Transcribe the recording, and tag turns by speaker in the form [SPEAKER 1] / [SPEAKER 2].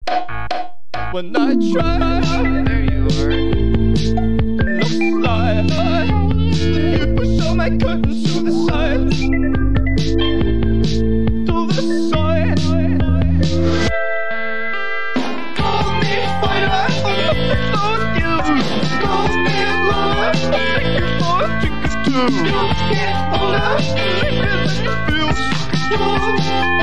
[SPEAKER 1] When I try,
[SPEAKER 2] There you are.
[SPEAKER 1] looks like you push all my curtains to the side. To the side. Call me fighter, don't you? Call me lover, thank you for chickens too. You get older, maybe then you feel